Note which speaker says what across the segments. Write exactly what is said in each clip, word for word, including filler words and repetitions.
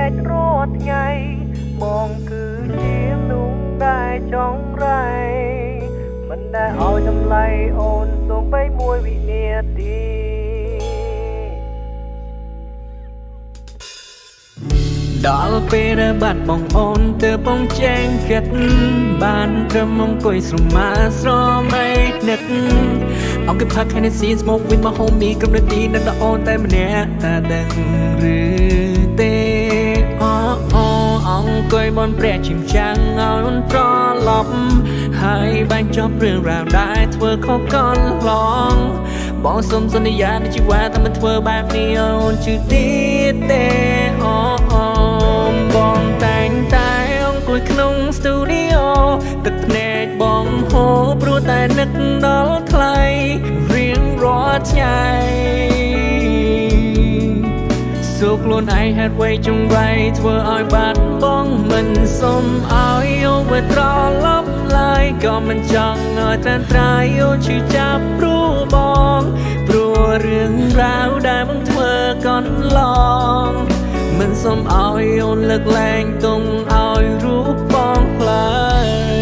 Speaker 1: ចរត់ថ្ងៃបងគឺជាមនុស្សដែលចង់រៃមិនដែលឲ្យតម្លៃអូនសូម្បីមួយវិនាទីដល់ពេលដែលបាត់បងអូនទើបបងចែងគិតបានត្រឹមអង្គុយស្រមាស្រមៃនឹកអង្គុយផឹក Hennessy smoke with my homie ក្រុមនាទីនៅតែអូនតែម្នាក់តែដឹងឬទេអូអូអង្គុយបនព្រះជិមចាំងឲ្យអូនត្រឡប់ហើយបាញ់ចប់រឿងរ៉ាវដែលធ្វើខុសកន្លងបងសុំសន្យានៃជីវិតតែមិនធ្វើបែបនេះអូនជឿទៀតទេអូអូបងតែងតែអង្គុយក្នុងស្ទូឌីអូទឹកភ្នែកបងហូរព្រោះតែនឹកដល់ថ្លៃរៀងរាល់ថ្ងៃសូខ្លួនឯងហេតុអ្វីចង្រៃធ្វើឲ្យបាត់បងមិនសុំឲ្យអូនវិត្រឡប់ឡើយក៏មិនចង់ឲ្យត្រានត្រៃអូនឈឺចាប់ព្រោះបងព្រោះរឿងរ៉ាវដែលបងធ្វើកន្លងមិនសុំឲ្យអូនលើកលែងទុំឲ្យរូបបងឡើយ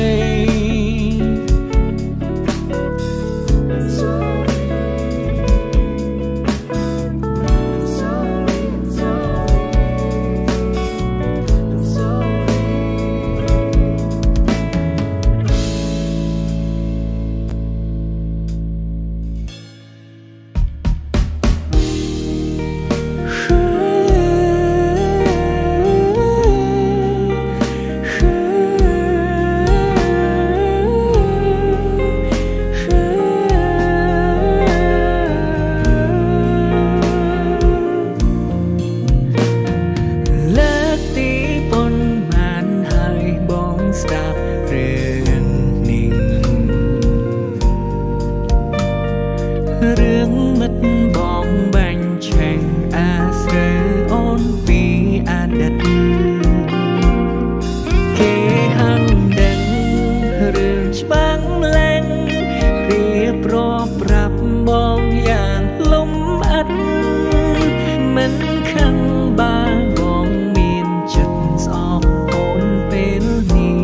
Speaker 1: រឿងមិត្តបងបាញ់ឆេងអាស្រូវអូនពីអតីតគេហាំដឹងរឿងច្បាំងលែងរៀបរាប់ប្រាប់បងយ៉ាងលំអិតមិនខឹងបើបងមានចិត្តស្អប់អូនពេលនេះ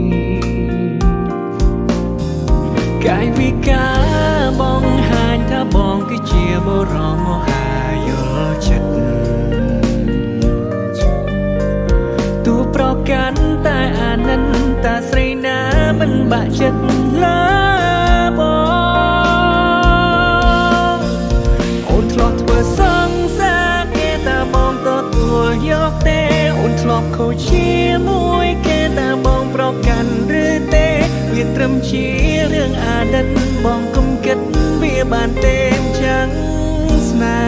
Speaker 1: កាយវិការបងហាញថាបងគឺជាបរមមហាយល់ចិត្តទូប្រកាន់តែអាណិនតាស្រីណាមិនបាក់ចិត្តឡើបងអូនធ្លាប់ធ្វើសង្សារគេតាបងទទួលយកទេអូនធ្លាប់ខូចជាមួយគេតាបងប្រកាន់ឬទេវាត្រឹមជារឿងអាណិតបងកុំគិតវាបានទេអញ្ចឹងស្នេ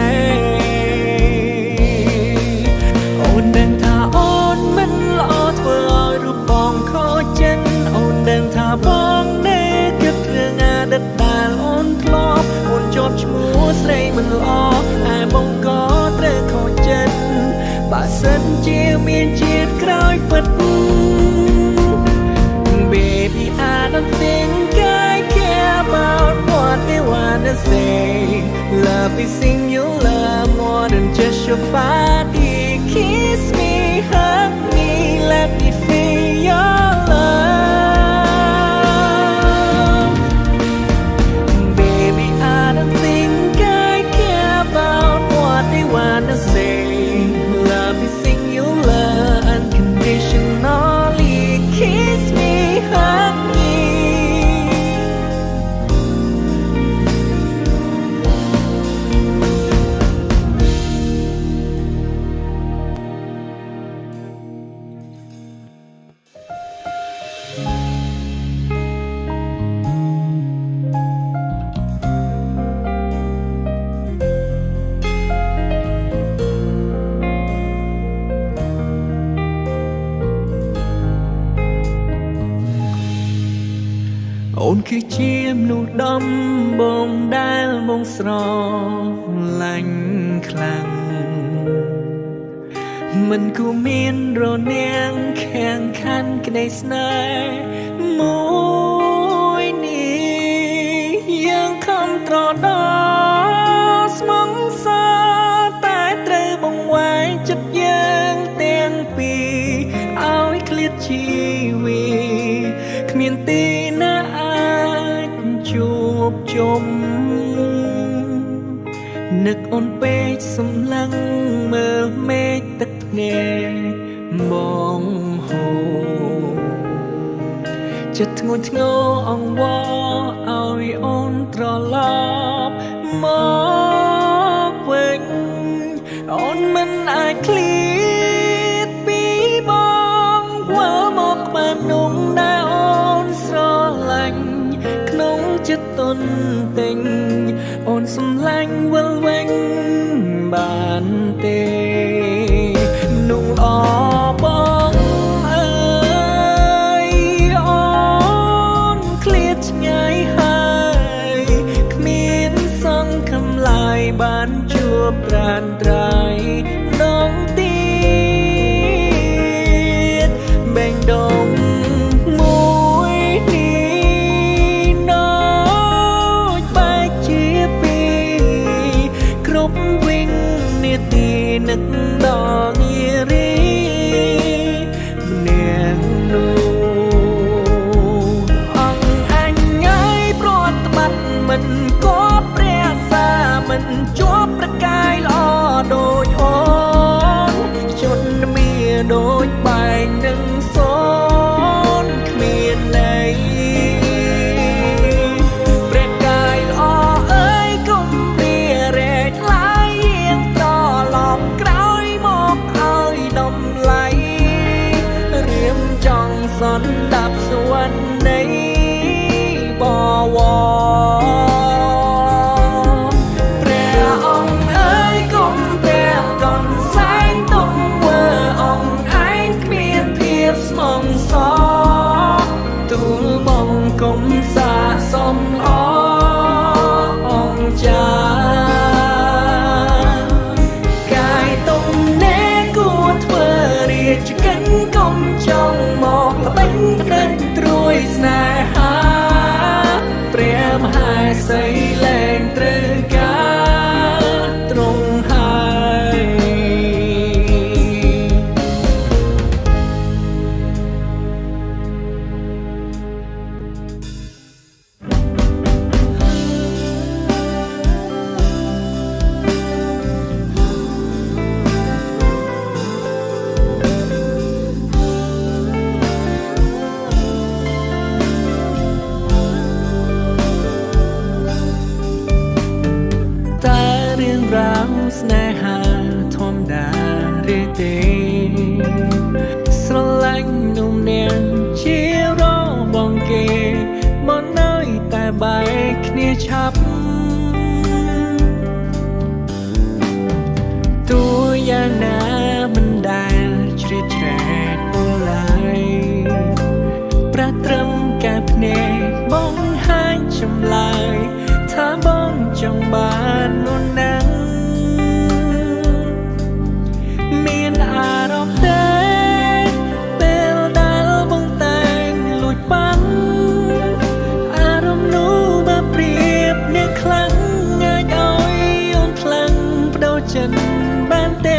Speaker 1: ហ៍អូនដឹងថាអូនមិនល្អធ្វើឲ្យរូបបងខូចចិត្តអូនដឹងថាបងដែលគិតរឿងអាណិតដែលអូនធ្លាប់អូនជាប់ឈ្មោះស្រីមិនល្អតែបងក៏ត្រូវខូចចិត្តបើសិនជាមានជាតិក្រោយពិត Baby I don't think I care about what they wanna say Love is singular more than just your body Kiss me, hug me, let me feel your love Baby I don't think I care about what they wanna say Love is singular, unconditionally Kiss me, hug meអូនគឺជាមនុស្សដំបងដែលបងស្រឡាញ់ខ្លាំងមិនគួរមានរនាំងខាំងខាន់ក្តីស្នេហ៍មួយនេះយើងខំត្រដោស្មងសតែត្រូវបងវាយចិត្តយើងទាំងជុំនឹកអូនពេកសំឡឹងមើលមេឃទឹកភ្នែកបងហូរចិត្តធ្ងន់ធ្ងរអង្វរឲ្យអូនត្រឡប់មកវិញអូនមិនអាចឃ្លាតពីបងវិលមកក្បែរនោះដែលអូនស្រឡាញ់ក្នុងចិត្តទុនទិញអូនសំឡាញ់វិលវិញបានទេនោះអបងអើយអូនឃ្លាតឆ្ងាយហើយគ្មានសង្ឃឹមឡើយបានជួបប្រានត្រៃដងទៀតបែងដងមួយនេះដូចបែកជាពីរគ្រប់វិញនាទីនឹកដល់នារីម្នាក់នោះអង្គអញហើយប្រត់បាត់មិនក៏ព្រះសាមិនជាប់ប្រកាយល្អដូចអូនជន់មានដូចបែងនឹងសូនគ្មានន័យព្រះកាយល្អអើយកុំរៀរែកឡាយយាងត្រឡប់ក្រោយមកឲ្យដំឡៃរៀមចង់សន្តាប់សវណ្ណីបវរកុំសាសំអអង្គចាកាយទុំណែគួរធ្វើរាជកិច្ចកុំចង់មកល្បិចផ្ដិតត្រួយស្នេហាព្រះមហាសីលែងត្រូវការត្រង់ហើយស្នេហាធម្មតាឬទេស្រឡាញ់នោះនាងជារបងគេមកនៅតែបែកគ្នាឆាប់ទោះយ៉ាងណាមិនដែលជ្រៀតជ្រែកអូនឡើយប្រាត្រឹមកែភ្នែកបងហាញចម្លើយថាបងចង់បាននោះណាមានអារម្មណ៍ដែរពេលដែលបងតែងលួចបាំងអារម្មណ៍នោះបើប្រៀបអ្នកខ្លាំងអាចឲ្យអូនខ្លាំងបដូរចិត្តបានទេ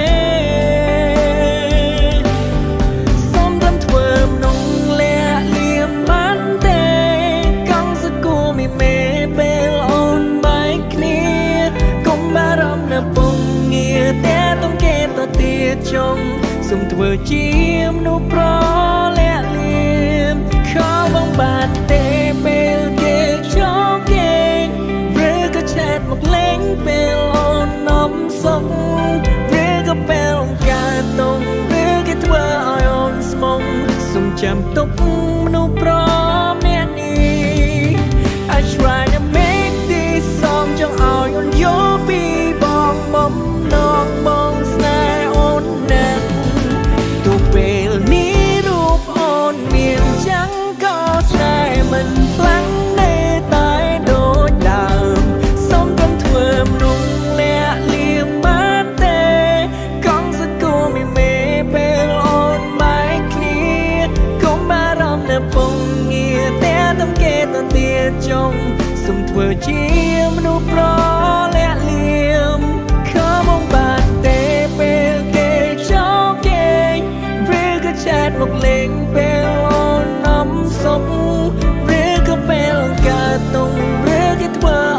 Speaker 1: សូមត្រឹមធ្វើមនុស្សលាក់លៀមបានទេកង់សគូមីមេពេលអូនបែកគ្នាកុំបារម្ភនៅពងងារតែต้องគេទៅទៀតចុងសូមធ្វើជាមនុស្សប្រលាក់លៀមខំបងបានទេពេលគេចង់គេឬក៏ឆែតមកលេងពេលអូននំសុខឬក៏ពេលអូនកើតតុងឬគេធ្វើឲ្យអូនស្មុំសូមចាំទុកមនុស្សប្រលាក់នេះ I try to make this song ចង់ឲ្យអូនយល់ពីបងបំណងបងស្នេហ៍អូនណាស់ទោះពេលនេះរូបអូនមានចាំងក៏ស្នេហ៍មិនខ្លាំងទេតែដូចដើមសូមត្រឹមធ្វើមនុស្សលាក់លៀមបានទេកង់សគូមីមេពេលអូនបែកគ្នាកុំបារម្ភនៅពងងារតែต้องគេទៅទៀតចុងសូមធ្វើជាមនុស្សប្រលាក់លៀមខំបងបានទេពេលគេចង់គេឬក៏ឆែតមកលេងពេលអូននំសុខឬក៏ពេលកើតតុងឬគេធ្វើ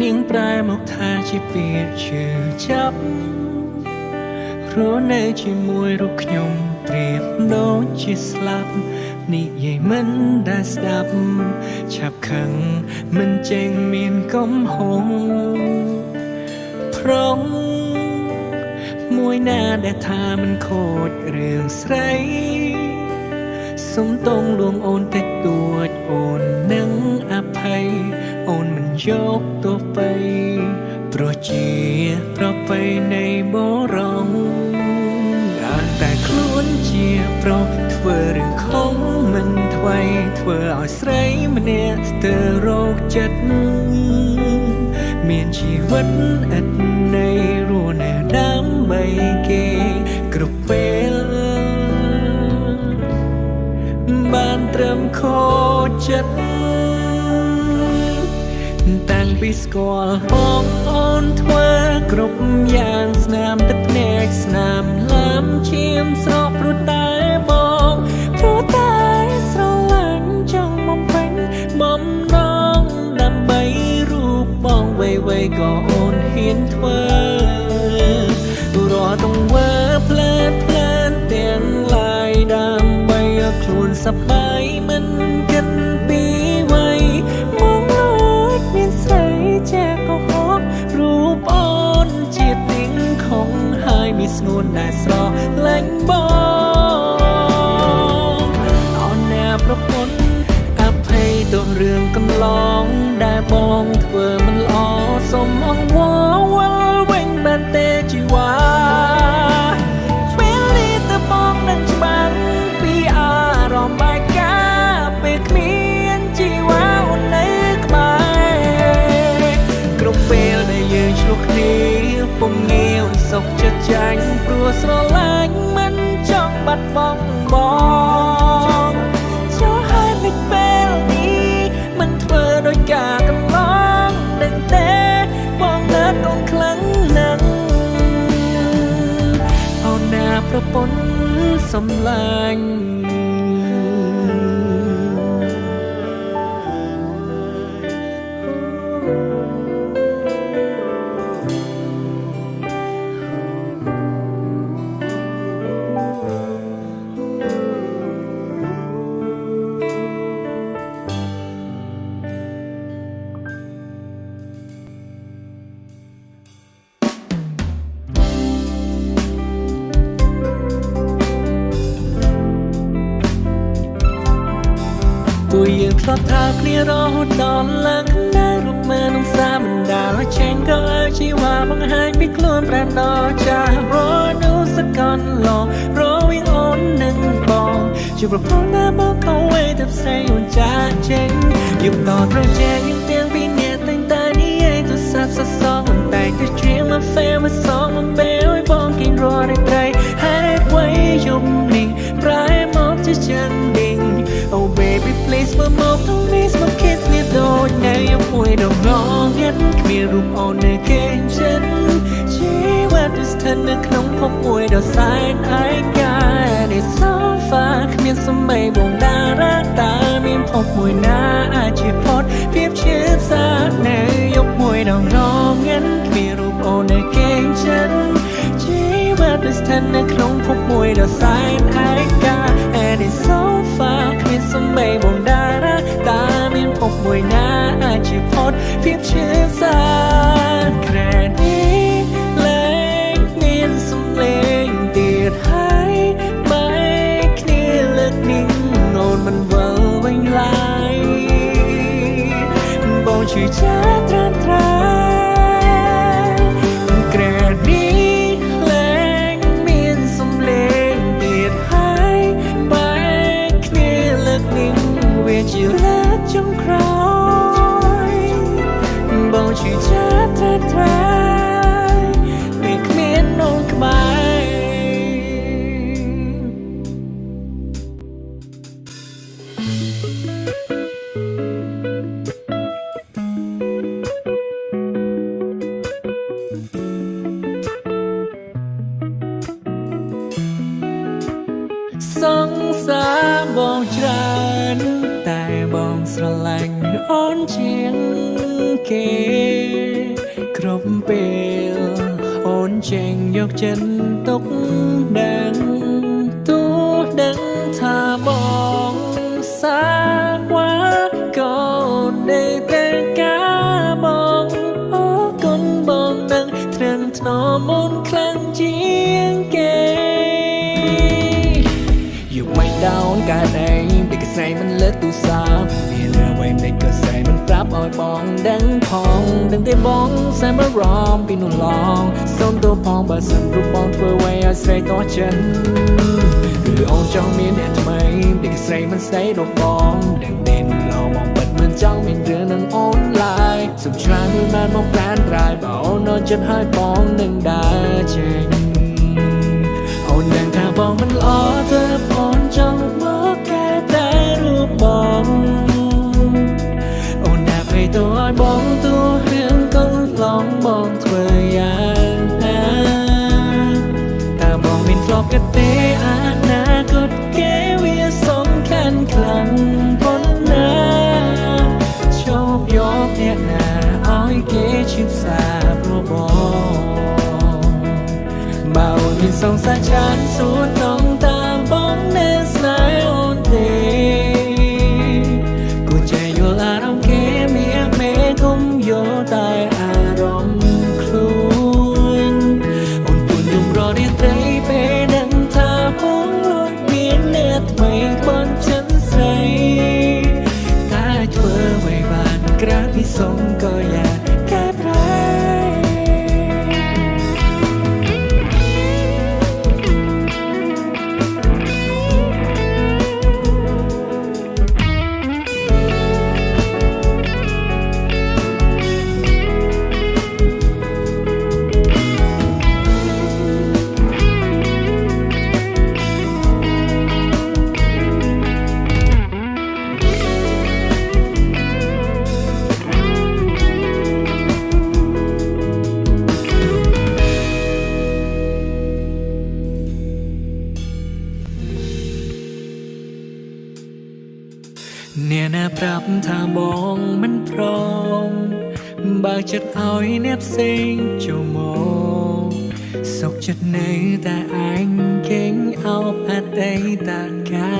Speaker 1: នាងប្រែមកថាជាពាក្យឈឺចាប់រស់នៅជាមួយរូបខ្ញុំប្រៀបដូចជាស្លាប់និយាយមិនដែលស្ដាប់ឆាប់ខឹងមិនចេញមានកំហុងប្រងមួយណាដែលថាមិនខូចរឿងស្រីសុំតងលួងអូនតិចតួចអូននឹងអភ័យអូនមិនយកទោះបីព្រោះជាប្រពៃណីបរងអានតែខ្លួនជាប្រុសធ្វើរឿងខំមិនថ្មីធ្វើឲ្យស្រីម្នាក់ស្ទើររោគចិត្តមានជីវិតឥតន័យរស់នៅដើម្បីគេគ្រប់ពេលបានត្រឹមខូចចិត្តតាំងពីស្គាល់បងអូនធ្វើគ្រប់យ៉ាងស្នាមទឹកភ្នែកស្នាមឡាំឈាមស្រក់ព្រោះតែបងព្រោះតែស្រឡាញ់ចង់បំពេញបំណងដើម្បីរូបបងវ័យវ័យក៏អូនហ៊ានធ្វើរាល់ទង្វើផ្លែតផ្លែតទាំងឡាយដើម្បីឲ្យខ្លួនសប្បាយមិនគិតពីវ័យមកលួចមានស្រីចាក៏ហករូបអូនជាទីងខំហើយមានស្ងួនដែលស្រឡាញ់បងអូនណាប្រពន្ធអភ័យទោះរឿងកន្លងដែលបងធ្វើមិនល្អសូមអង្វរវល់វិញបានទេជីវ៉ាពេលនេះទៅបងនឹងច្បាំងពីអារម្មណ៍បែកការពេលគ្មានជីវ៉ាអូននៅក្បែរគ្រប់ពេលដែលយើងឆ្លោះគ្នាពុំងាវសុខចិត្តចាញ់ព្រោះស្រឡាញ់មិនចង់បាត់បង់បងចូលហើយមិនពេលនេះមិនធ្វើដោយការកន្លងនឹងទេបងនៅកងខ្លាំងណាស់អូនណាប្រពន្ធសំឡាញ់ពួកយើងធ្លាប់ថាគ្នារហូតដល់ឡើងនៅរូបមើលនឹងសាបណ្ដាលចេញក៏ឲ្យជីវ៉ាបង្ហាញពីខ្លួនប្រែដល់ចាស់រនូសកលឡរវិញអូននឹងបងជាប្រពន្ធណាមកកវេទៅផ្សេងអូនចាស់ចេញយើងតត្រូវចែកយើងទាំងពីរនាក់តែងតែនិយាយទៅសាប់សសងមិនតែទៅជ្រៀងមកហ្វេមកសងមកពេលឲ្យបងគិនរត់ឲ្យត្រីហើយអ្វីយំនេះប្រែមកជាចឹងឌីង Oh baby please មើលមកទៅនេះមក kiss នេះដូចនៅមួយដងងៀនគ្មានរូបអូននៅគេចិនជីវិតគឺស្ថិតនៅក្នុងភពមួយដ៏សែនឯកានេះ so far គ្មានសំបីបងតារាតាមានភពមួយណាអាចជាផុតភាពឈឺសានៅយកមួយដងងៀនគ្មានរូបអូននៅគេចិនជីវិតគឺស្ថិតនៅក្នុងភពមួយដ៏សែនឯកា and it's so far គ្មានសំបីបងតារាតាមានភពមួយណាអាចជាផុតភាពឈឺសាក្រែនេះលែងមានសំឡេងទៀតហើយបែកគ្នាលើកនេះអូនមិនវិលវិញឡើយបងជួយចាត្រាំត្រាក្រែនេះលែងមានសំឡេងទៀតហើយបែកគ្នាលើកនេះវាជាលើកចុងក្រោយបងជួយចាត្រាត្រាពេលគ្មានអូនក្បែរសង្សារបងច្រើនតែបងស្រឡាញ់อ่อนเชียงเกครบเปลอ่อนเชียงยกเจนตกดังตัวดังถ้ามองสาว่าก็ได้แต่กามองโอ้กนบองดังเทรนทนอมนคลังเจียงเกอยู่ไม่ดาวน์การไหนเด็กใส่มันเลิศตูสาวมีเรือไว้เด็กก็ใส่มันปรับอ่อยบองดังพองดังได้บองใส่มารอมปีนุ่งลองส้มตัวพองบาสันรูปบองเธอไว้อาศัยต่อฉันหรืออ่อนจ้องมีเนี่ยทำไมเด็กใส่มันใส่ดอกบองดังเด่นเรามองเปิดเหมือนจ้องมีเรื่องนังออนไลน์สุดท้ายมือมันมองแปลนรายเบานอนจนหายบองหนึ่งได้เจงอ่อนดังถ้าบองมันล้อเธออ่อนจ้องบอกแค่แต่รูปบองอ่อนแอบให้ตัวอ่อยบองตัวเรื่องก็ลองบองเธออย่างนั้นแต่บองมินกรอบกระเตอาณากดเกวีสมแค้นคลังบนหน้าชอบยกเนี่ยนาอ้อยเกชิบสาบรูบองเบามินส่งสาฉันสูดน้องตาบองเนสไนโอนเดกูใจอยู่ลารมเกเมียเมกุมโยตายอารมณ์คลุนอุ่นปุ่นยุ่งรอเรียกไรไปดังทาพงลอยเบียนเนื้อทำไมบนฉันใส่ตาเธอไว้บานกระพิสงก็อยากแก้ไรเนี่ยนะปรับถ้ามองมันพร้อมบากจัดเอาให้เนบเสียงเจ้ามองสกจัดในแต่อันเก่งเอาพัดได้ตากา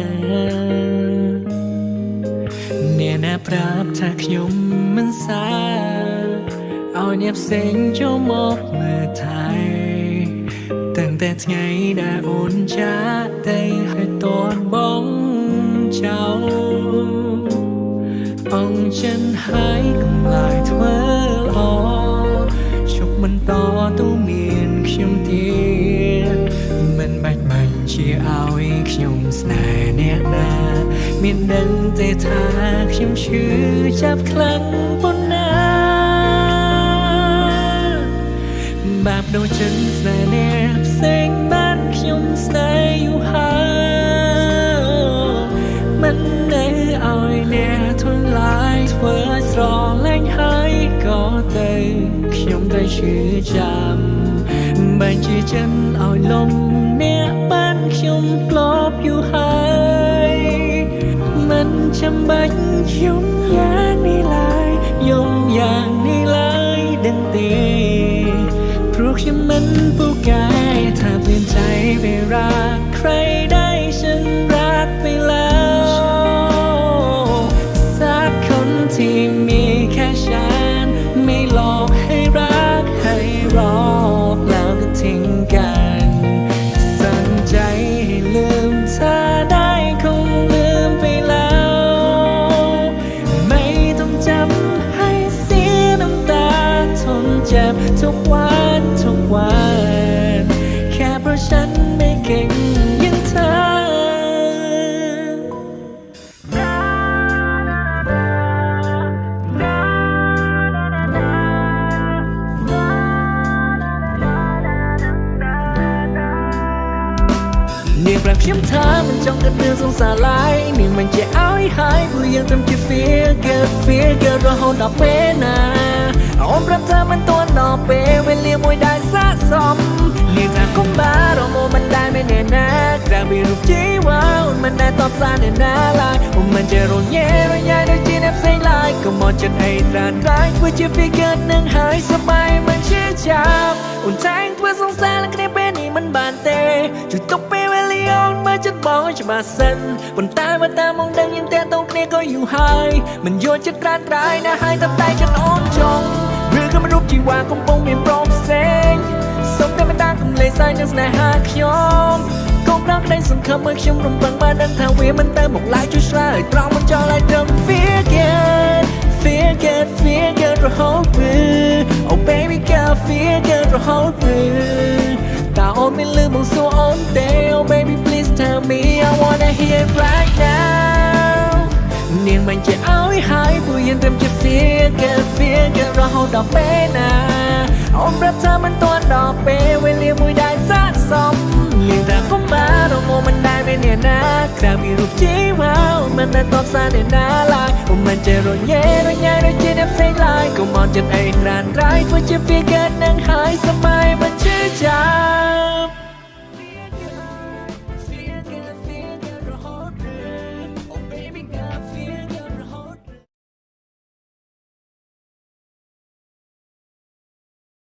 Speaker 1: เนี่ยนะปรับถ้าขยมมันสาเอาเนบเสียงเจ้ามองเมื่อไทยตั้งแต่ไงได้อุ่นจ้าได้ให้ตอนบ้องเจ้าองฉันหายกำลายเธอลอชุบมันต่อตู้เมียนขยมเตียมันบัดมันเชียเอาอีกขยมสนายเนียนามีดังเตทาขยมชื่อจับคลังบนหน้าแบบโดนฉันสนายเนียบเสียงบ้านขยมสนายอยู่หามันในอ้อยเนี่ยทุนลายเธอสรอแรงหายก็เตยขยมได้ชื่อจำบัญชีฉันอ้อยลมเนี่ยบ้านขยมกลบอยู่หายมันจำบัญยมอย่างนี้ลายยมอย่างนี้ลายดังตีพวกฉันมันผู้กายถ้าเปลี่ยนใจไปรักใครได้ฉันรักไปแล้วที่มีแค่ฉันไม่หลอกให้รักให้รอแล้วก็ทิ้งกันสั่งใจให้ลืมเธอได้คงลืมไปแล้วไม่ต้องจำให้เสียน้ำตาทนเจ็บทุกวันทุกวันแค่เพราะฉันไม่เก่งอย่างเธอเนี่ยแบบเข้มท้ามันจ้องกันเรื่องสงสารไหลนี่มันจะเอาให้หายกูยังทำแค่ feel good feel good รอเขาดอกเป้นาอ้อมรับเธอมันตัวดอกเป้เวลีมวยได้สะสมนี่ถ้าคงบ้าเราโมมันได้ไม่แน่นะกระบี่รูปจีว่ามันได้ตอบสารแน่นาลายมันจะรนเย่รนยายโดยจีนแอบใส่ลายก็มองจากไอ้ตราดร้ายเพื่อจะฟิกเกิดหนึ่งหายสบายมันเชื่อจับอุ่นแทงเพื่อสงสารและก็ได้เป็นนี่มันบานเตะจุดตกไปเวลีออนมาจะบอกจะมาเส้นบนตามาตามองดังยังแต่ตรงนี้ก็อยู่หายมันโยนจะตราดร้ายนะหายตับไตจนอ้อมจงหรือก็มารูปจีวาของปงเมียนโปร่งแสงสมได้มาตาคำเลยใส่นักแสดงหาขยมกองรักได้สงครามเมื่อชมรมบังมาดังทาวีมันเติมบอกลายจุดสลายตรองมันจอลายเดิม Fear good Fear good Fear good เรา hold blue Oh baby girl Fear good เรา hold blue ตาโอนไม่ลืมมองสู้ on day Oh baby please tell me I wanna hear it right now เนียงมันจะเอาให้หายผู้ยันเริ่มจะ Fear good Fear good เรา hold ดอกเป้นะอมรับเธอมันตัวดอกเป้ไว้เลี้ยงมวยได้สะสมเลี้ยงแต่ก็มาเราโมมันได้ไม่เนี่ยนะคราวมีรูปจีว้าวมันนั้นตอบซาเนี่ยน่าลายว่ามันจะรนเย่รนยายโดยจีนับใส่ลายก็มองจนไอ้ร้านร้ายเพื่อจะเพียงเกิดนั่งหายสบายมันชื่อจับ